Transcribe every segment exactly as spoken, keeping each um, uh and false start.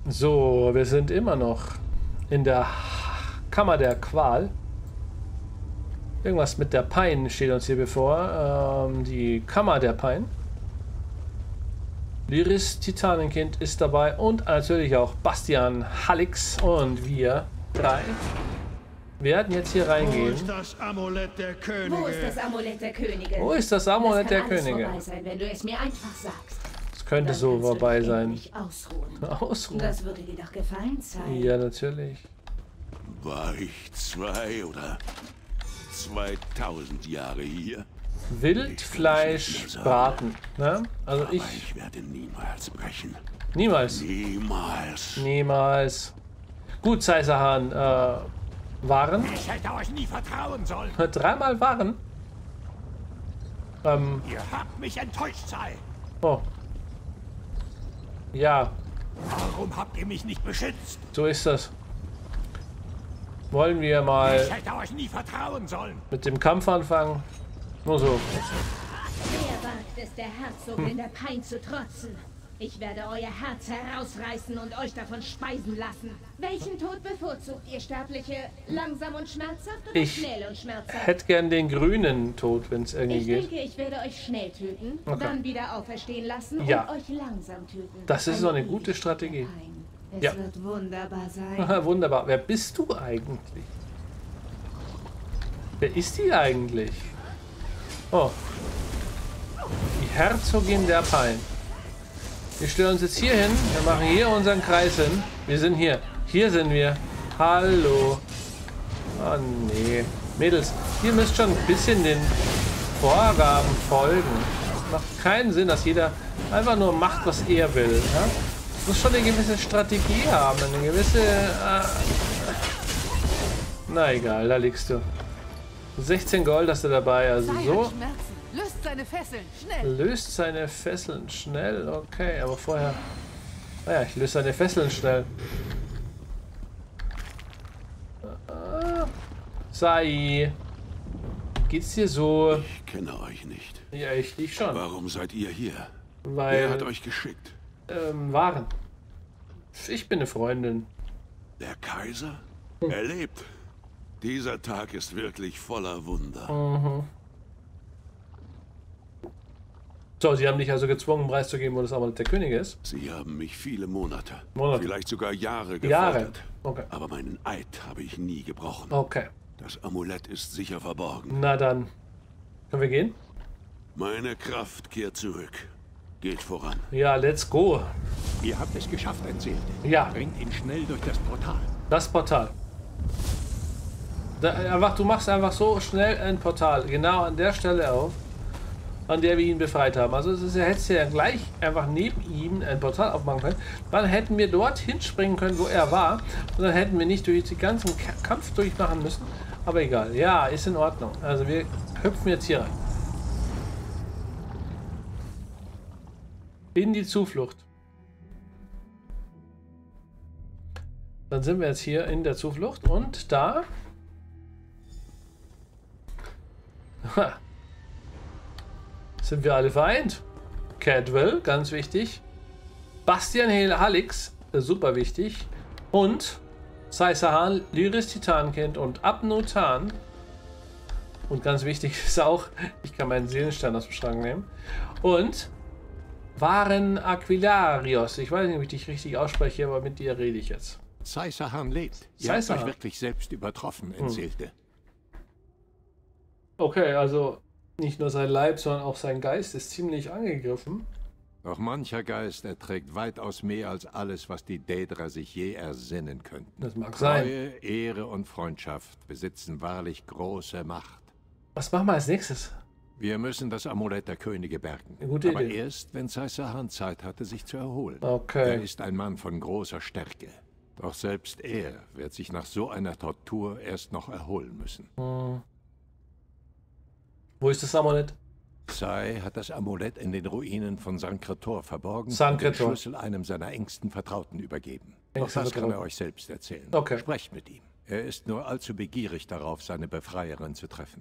So, wir sind immer noch in der Kammer der Qual. Irgendwas mit der Pein steht uns hier bevor. Ähm, die Kammer der Pein. Lyris Titanenkind ist dabei und natürlich auch Bastian Halix und wir drei werden jetzt hier reingehen. Wo ist das Amulett der Könige? Wo ist das Amulett der Könige? Wo ist das Amulett der Das kann alles Könige? vorbei sein, wenn du es mir einfach sagst. Es könnte Dann so kannst du vorbei dich sein. endlich Ausruhen. Ausruhen. Das würde dir doch gefallen, Sai. Ja, natürlich. War ich zwei oder zweitausend Jahre hier? Wildfleisch braten. Ne? Also Aber ich. ich werde niemals brechen. Niemals. Niemals. Niemals. Gut, Seiserhahn. Äh, Waren. Ich hätte euch nie vertrauen sollen. Dreimal Waren. Ähm. Ihr habt mich enttäuscht, Sai. Oh. Ja, Warum habt ihr mich nicht beschützt? so ist das. Wollen wir mal Ich hätte euch nie vertrauen sollen. mit dem Kampf anfangen? Nur so. Wer wagt es, der Herzog in der Pein zu trotzen? Ich werde euer Herz herausreißen und euch davon speisen lassen. Welchen Tod bevorzugt ihr Sterbliche? Langsam und schmerzhaft oder Ich schnell und schmerzhaft? hätte gern den grünen Tod, wenn es irgendwie Ich geht. denke, ich werde euch schnell töten, Okay. dann wieder auferstehen lassen Ja. und euch langsam töten. Das ist so eine gute ewige Strategie. Pein. Es Ja. wird wunderbar sein. Aha, wunderbar. Wer bist du eigentlich? Wer ist die eigentlich? Oh. Die Herzogin der Pein. Wir stellen uns jetzt hier hin. Wir machen hier unseren Kreis hin. Wir sind hier. Hier sind wir. Hallo. Oh nee. Mädels, ihr müsst schon ein bisschen den Vorgaben folgen. Es macht keinen Sinn, dass jeder einfach nur macht, was er will. Ja? Es muss schon eine gewisse Strategie haben. Eine gewisse... Äh Na egal, da liegst du. sechzehn Gold hast du dabei. Also Sai so... hat Schmerzen. Löst seine Fesseln. Schnell. Löst seine Fesseln schnell. Okay, aber vorher... Naja, ich löse seine Fesseln schnell. Ah, Sai. Geht's dir so? Ich kenne euch nicht. Ja, ich dich schon. Warum seid ihr hier? Weil... Wer hat euch geschickt? Ähm, Waren. Ich bin eine Freundin. Der Kaiser? Er lebt. Dieser Tag ist wirklich voller Wunder. Mhm. So, sie haben dich also gezwungen, preiszugeben, wo das Amulett der Könige ist. Sie haben mich viele Monate, Monate. vielleicht sogar Jahre gefoltert. Jahre. Okay. Aber meinen Eid habe ich nie gebrochen. Okay. Das Amulett ist sicher verborgen. Na dann. Können wir gehen? Meine Kraft kehrt zurück. Geht voran. Ja, let's go. Ihr habt es geschafft, Entseelte. Ja, Bringt ihn schnell durch das Portal. das Portal. Da, einfach, du machst einfach so schnell ein Portal. Genau an der Stelle auf, an der wir ihn befreit haben. Also es ist, er hätte ja gleich einfach neben ihm ein Portal aufmachen können. Dann hätten wir dort hinspringen können, wo er war. Und dann hätten wir nicht durch den ganzen K Kampf durchmachen müssen. Aber egal. Ja, ist in Ordnung. Also wir hüpfen jetzt hier rein. In die Zuflucht. Dann sind wir jetzt hier in der Zuflucht und da... Ha. Sind wir alle vereint. Cadwell, ganz wichtig. Bastian Halix, super wichtig. Und Seiserhahn, Lyris Titanenkind und Abnutan. Und ganz wichtig ist auch, ich kann meinen Seelenstein aus dem Schrank nehmen. Und Waren Aquilarios. Ich weiß nicht, ob ich dich richtig ausspreche, aber mit dir rede ich jetzt. Seiserhahn lebt. Ihr habt Seiserhahn. euch wirklich selbst übertroffen, Entseelte. Okay, also nicht nur sein Leib, sondern auch sein Geist ist ziemlich angegriffen. Doch mancher Geist erträgt weitaus mehr als alles, was die Daedra sich je ersinnen könnten. Das mag sein. Treue, Ehre und Freundschaft besitzen wahrlich große Macht. Was machen wir als nächstes? Wir müssen das Amulett der Könige bergen. Eine gute Aber Idee. erst, wenn Seiserhahn Zeit hatte, sich zu erholen. Okay. Er ist ein Mann von großer Stärke. Doch selbst er wird sich nach so einer Tortur erst noch erholen müssen. Hm. Wo ist das Amulett? Sai hat das Amulett in den Ruinen von Sankretor verborgen Sankretor. und den Schlüssel einem seiner engsten Vertrauten übergeben. Doch Engste das kann er Vertrauten. euch selbst erzählen. Okay. Sprecht mit ihm. Er ist nur allzu begierig darauf, seine Befreierin zu treffen.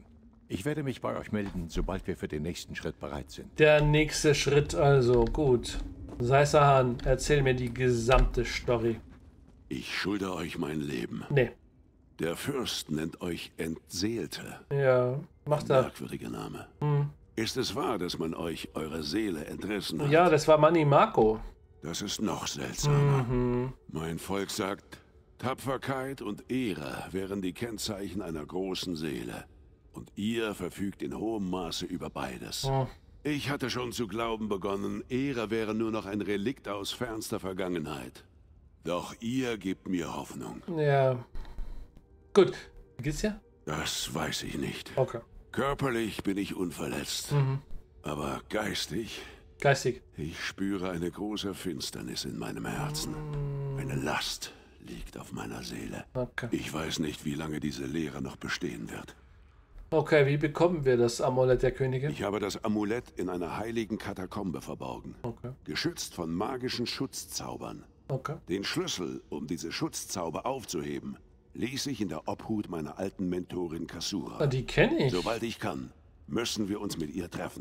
Ich werde mich bei euch melden, sobald wir für den nächsten Schritt bereit sind. Der nächste Schritt also, gut. Seisahan, erzähl mir die gesamte Story. Ich schulde euch mein Leben. Nee. Der Fürst nennt euch Entseelte. Ja, macht er. Merkwürdiger Name. Hm. Ist es wahr, dass man euch eure Seele entrissen hat? Ja, das war Manni Marco. Das ist noch seltsamer. Mhm. Mein Volk sagt, Tapferkeit und Ehre wären die Kennzeichen einer großen Seele. Und ihr verfügt in hohem Maße über beides. Oh. Ich hatte schon zu glauben begonnen, Ehre wäre nur noch ein Relikt aus fernster Vergangenheit. Doch ihr gebt mir Hoffnung. Ja. Gut. Wie geht's dir? Das weiß ich nicht. Okay. Körperlich bin ich unverletzt. Mhm. Aber geistig, Geistig. ich spüre eine große Finsternis in meinem Herzen. Eine Last liegt auf meiner Seele. Okay. Ich weiß nicht, wie lange diese Leere noch bestehen wird. Okay, wie bekommen wir das Amulett der Königin? Ich habe das Amulett in einer heiligen Katakombe verborgen. Okay. Geschützt von magischen Schutzzaubern. Okay. Den Schlüssel, um diese Schutzzauber aufzuheben, ließ ich in der Obhut meiner alten Mentorin Kasura. Ah, die kenne ich. Sobald ich kann, müssen wir uns mit ihr treffen.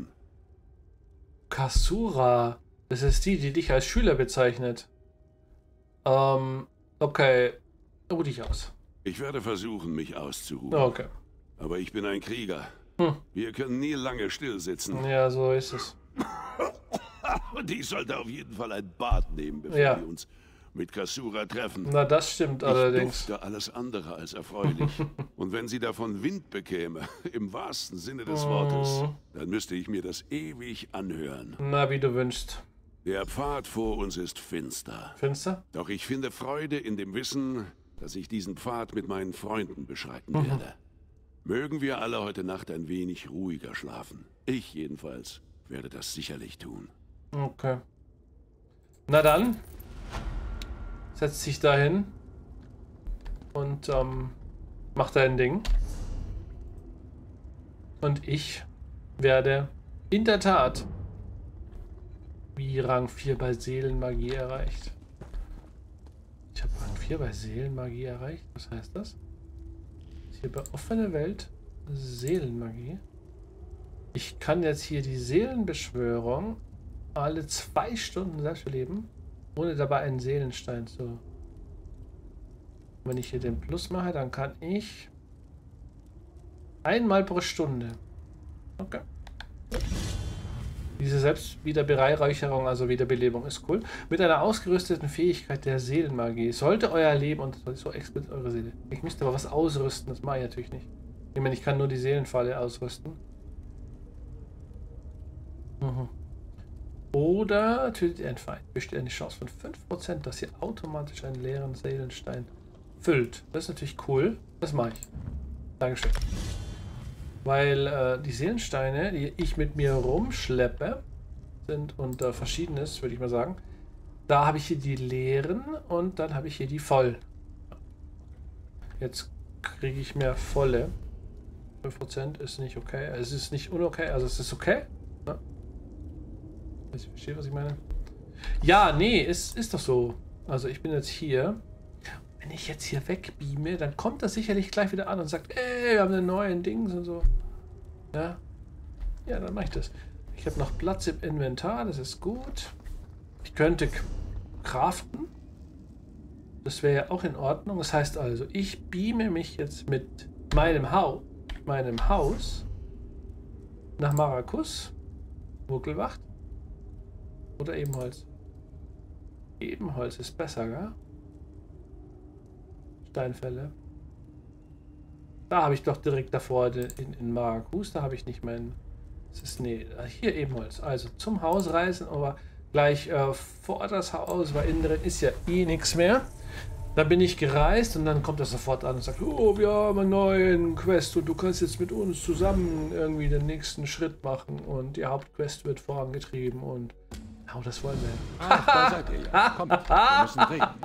Kasura. Das ist die, die dich als Schüler bezeichnet. Ähm, okay. Ruh dich aus. Ich werde versuchen, mich auszuruhen. Okay. Aber ich bin ein Krieger. Hm. Wir können nie lange still sitzen. Ja, so ist es. Und ich sollte auf jeden Fall ein Bad nehmen, bevor Ja. wir uns mit Kasura treffen. Na, das stimmt Ich allerdings. dufte alles andere als erfreulich. Und wenn sie davon Wind bekäme, im wahrsten Sinne des Wortes, dann müsste ich mir das ewig anhören. Na, wie du wünschst. Der Pfad vor uns ist finster. Finster? Doch ich finde Freude in dem Wissen, dass ich diesen Pfad mit meinen Freunden beschreiten werde. Mögen wir alle heute Nacht ein wenig ruhiger schlafen. Ich jedenfalls werde das sicherlich tun. Okay. Na dann. Setz dich dahin. Und ähm, mach dein Ding. Und ich werde in der Tat wie Rang vier bei Seelenmagie erreicht. Ich habe Rang vier bei Seelenmagie erreicht. Was heißt das? Hier bei offene Welt Seelenmagie. Ich kann jetzt hier die Seelenbeschwörung alle zwei Stunden selbst erleben, ohne dabei einen Seelenstein zu. Wenn ich hier den Plus mache, dann kann ich einmal pro Stunde. Okay. Diese Selbstwiederbereicherung, also Wiederbelebung, ist cool. Mit einer ausgerüsteten Fähigkeit der Seelenmagie sollte euer Leben und so explizit eure Seele. Ich müsste aber was ausrüsten, das mache ich natürlich nicht. Ich meine, ich kann nur die Seelenfalle ausrüsten. Mhm. Oder tötet ihr einen Feind. Besteht eine Chance von fünf Prozent, dass ihr automatisch einen leeren Seelenstein füllt. Das ist natürlich cool. Das mache ich. Dankeschön. Weil äh, die Seelensteine, die ich mit mir rumschleppe, sind unter Verschiedenes, würde ich mal sagen. Da habe ich hier die leeren und dann habe ich hier die voll. Jetzt kriege ich mehr volle. fünf Prozent ist nicht okay. Es ist nicht unokay, also es ist okay. Ja. Ich verstehe, was ich meine. Ja, nee, es ist doch so. Also ich bin jetzt hier. Wenn ich jetzt hier wegbeame, dann kommt das sicherlich gleich wieder an und sagt, ey, wir haben einen neuen Dings und so. Ja, ja, dann mache ich das. Ich habe noch Platz im Inventar, das ist gut. Ich könnte craften. Das wäre ja auch in Ordnung. Das heißt also, ich beame mich jetzt mit meinem, Hau meinem Haus nach Maracus, Muckelwacht oder Ebenholz. Ebenholz ist besser, gell? Steinfälle. Da habe ich doch direkt davor in, in Maracus, da habe ich nicht meinen. Das ist nee, hier Ebenholz. Also zum Haus reisen, aber gleich äh, vor das Haus, weil innen drin ist ja eh nichts mehr. Da bin ich gereist und dann kommt er sofort an und sagt, oh, wir haben einen neuen Quest und du kannst jetzt mit uns zusammen irgendwie den nächsten Schritt machen und die Hauptquest wird vorangetrieben und oh, das wollen wir. Ach, da seid ihr ja. Kommt, wir müssen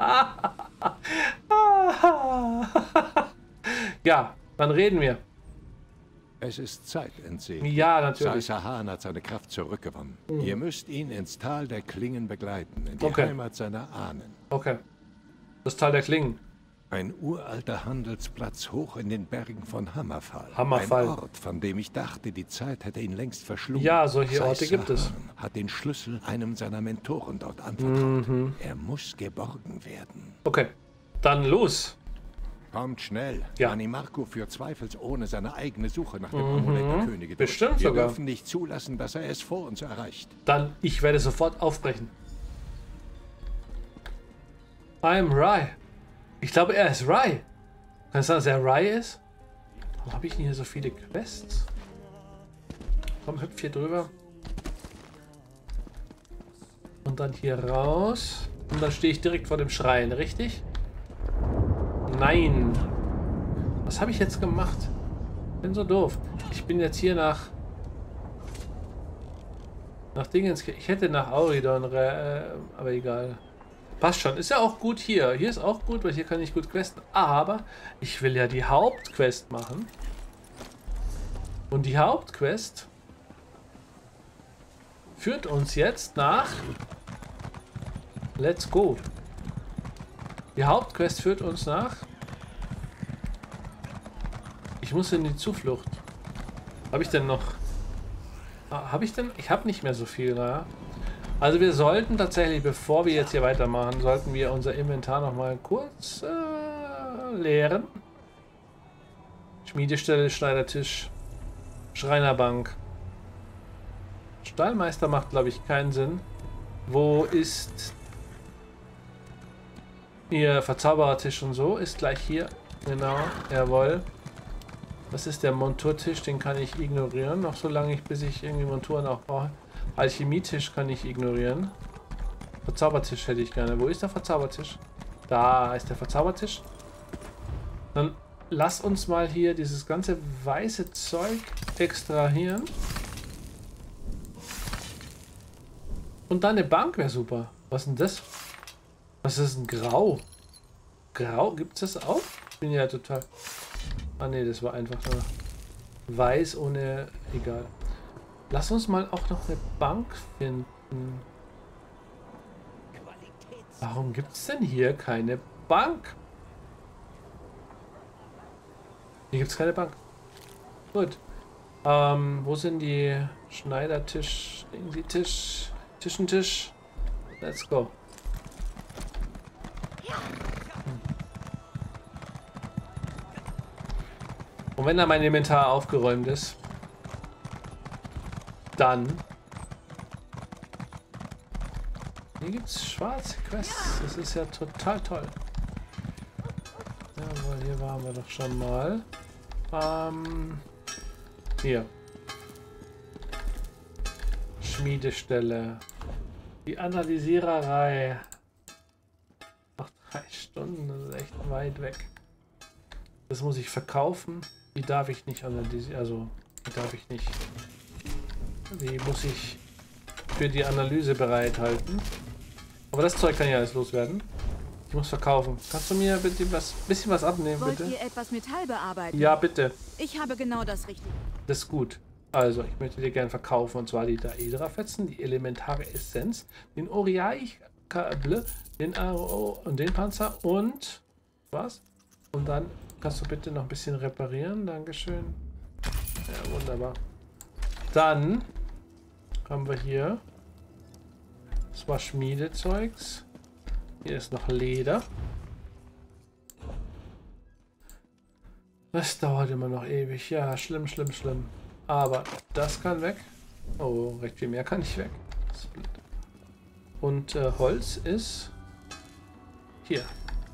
reden. Ja, dann reden wir. Es ist Zeit, Entseelte. Ja, natürlich. Seisahan hat seine Kraft zurückgewonnen. Mhm. Ihr müsst ihn ins Tal der Klingen begleiten, in die Okay. Heimat seiner Ahnen. Okay. Das Tal der Klingen. Ein uralter Handelsplatz hoch in den Bergen von Hammerfall. Hammerfall. Ein Ort, von dem ich dachte, die Zeit hätte ihn längst verschlungen. Ja, solche Sei Orte gibt es. Sahan hat den Schlüssel einem seiner Mentoren dort anvertraut. Mhm. Er muss geborgen werden. Okay, dann los. Kommt schnell. Ja. Animarco führt zweifelsohne seine eigene Suche nach dem Amulett der Könige durch. Bestimmt Wir sogar. dürfen nicht zulassen, dass er es vor uns erreicht. Dann, ich werde sofort aufbrechen. I'm Rai. Ich glaube, er ist Rai. Kann es sein, dass er Rai ist? Warum habe ich denn hier so viele Quests? Komm, hüpf hier drüber. Und dann hier raus. Und dann stehe ich direkt vor dem Schrein, richtig? Nein. Was habe ich jetzt gemacht? Bin so doof. Ich bin jetzt hier nach... Nach Dingens... Ich hätte nach Auridon... Äh, aber egal. Passt schon. Ist ja auch gut hier. Hier ist auch gut, weil hier kann ich gut questen. Aber ich will ja die Hauptquest machen. Und die Hauptquest führt uns jetzt nach... Let's go. Die Hauptquest führt uns nach... Ich muss in die Zuflucht. Habe ich denn noch... Habe ich denn... Ich habe nicht mehr so viel, naja. Also wir sollten tatsächlich, bevor wir jetzt hier weitermachen, sollten wir unser Inventar noch mal kurz äh, leeren. Schmiedestelle, Schneidertisch, Schreinerbank. Stallmeister macht, glaube ich, keinen Sinn. Wo ist ihr Verzauberertisch und so? Ist gleich hier. Genau, jawohl. Das ist der Monturtisch, den kann ich ignorieren. Noch so lange, bis ich irgendwie Monturen auch brauche. Alchemietisch kann ich ignorieren. Verzaubertisch hätte ich gerne. Wo ist der Verzaubertisch? Da ist der Verzaubertisch. Dann lass uns mal hier dieses ganze weiße Zeug extrahieren. Und dann eine Bank wäre super. Was ist denn das? Was ist ein Grau? Grau? Gibt es das auch? Ich bin ja total... Ah ne, das war einfach nur weiß ohne... Egal. Lass uns mal auch noch eine Bank finden. Warum gibt es denn hier keine Bank? Hier gibt es keine Bank. Gut. Ähm, wo sind die Schneidertisch, die Tisch, Tischentisch? Let's go. Und wenn da mein Inventar aufgeräumt ist, dann... Hier gibt es schwarze Quests. Das ist ja total toll. Jawohl, hier waren wir doch schon mal. Ähm, hier. Schmiedestelle. Die Analysiererei. Noch drei Stunden, das ist echt weit weg. Das muss ich verkaufen. Die darf ich nicht analysieren. Also, die darf ich nicht. Die muss ich für die Analyse bereithalten. Aber das Zeug kann ja alles loswerden. Ich muss verkaufen. Kannst du mir bitte was, bisschen was abnehmen, Wollt bitte? ihr etwas Metall bearbeiten? Ja, bitte. Ich habe genau das Richtige. Das ist gut. Also, ich möchte dir gerne verkaufen. Und zwar die Daedra-Fetzen, die elementare Essenz, den Oriai-Kable, den Aro und den Panzer und... Was? Und dann kannst du bitte noch ein bisschen reparieren. Dankeschön. Ja, wunderbar. Dann haben wir hier... Das war Schmiedezeugs. Hier ist noch Leder. Das dauert immer noch ewig. Ja, schlimm, schlimm, schlimm. Aber das kann weg. Oh, recht viel mehr kann nicht weg. Das ist blöd. Und äh, Holz ist hier.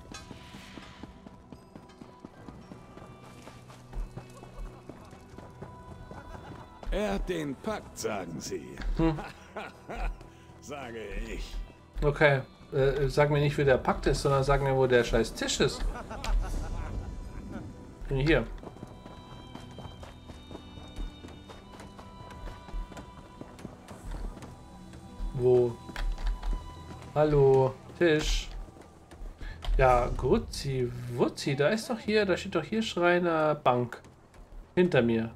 Er hat den Pakt, sagen Sie. Hm. Sage ich. Okay. Äh, sag mir nicht, wo der Pakt ist, sondern sag mir, wo der scheiß Tisch ist. Hier. Wo? Hallo, Tisch. Ja, Grutzi, Wutzi, da ist doch hier, da steht doch hier Schreiner Bank. Hinter mir.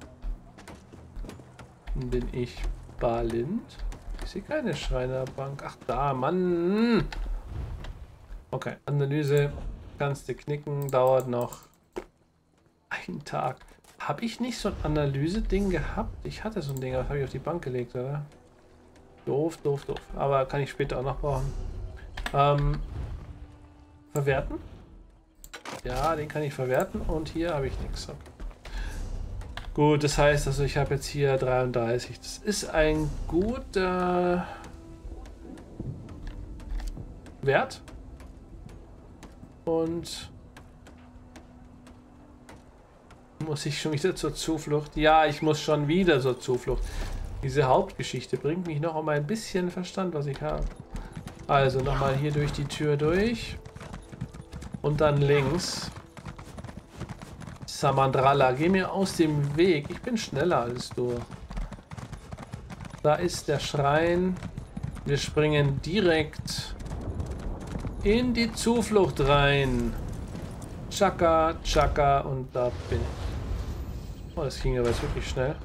Bin ich Balint? Ich sehe keine Schreinerbank. Ach da, Mann. Okay, Analyse. Kannst du knicken, dauert noch einen Tag. Habe ich nicht so ein Analyse-Ding gehabt? Ich hatte so ein Ding, aber das habe ich auf die Bank gelegt, oder? Doof, doof, doof. Aber kann ich später auch noch brauchen. Ähm, verwerten? Ja, den kann ich verwerten und hier habe ich nichts. Okay. Gut, das heißt also, ich habe jetzt hier dreiunddreißig. Das ist ein guter Wert. Und muss ich schon wieder zur Zuflucht? Ja, ich muss schon wieder zur Zuflucht. Diese Hauptgeschichte bringt mich noch um ein bisschen Verstand, was ich habe. Also nochmal hier durch die Tür durch. Und dann links. Samandralla, geh mir aus dem Weg. Ich bin schneller als du. Da ist der Schrein. Wir springen direkt in die Zuflucht rein. Chaka, Chaka und da bin ich. Oh, das ging aber jetzt wirklich schnell.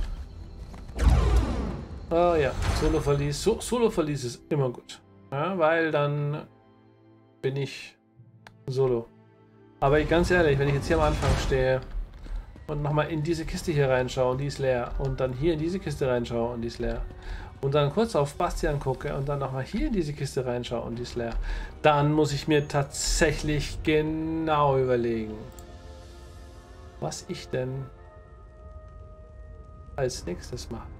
Oh ja, Solo-Verlies. So, Solo-Verlies ist immer gut. Ja, weil dann bin ich solo. Aber ich, ganz ehrlich, wenn ich jetzt hier am Anfang stehe und nochmal in diese Kiste hier reinschaue und die ist leer und dann hier in diese Kiste reinschaue und die ist leer und dann kurz auf Bastian gucke und dann nochmal hier in diese Kiste reinschaue und die ist leer, dann muss ich mir tatsächlich genau überlegen, was ich denn als nächstes mache.